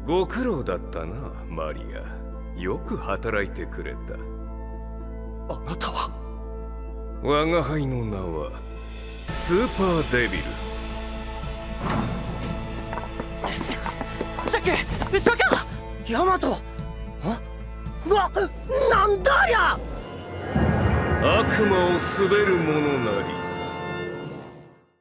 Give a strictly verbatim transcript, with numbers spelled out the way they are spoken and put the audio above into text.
ご苦労だったな、マリア。よく働いてくれた。 あなたは？ 我が輩の名はスーパーデビル。 ジャック、後ろか。 ヤマト。あ、うわ、なんだありゃ。 悪魔を滑る者なり。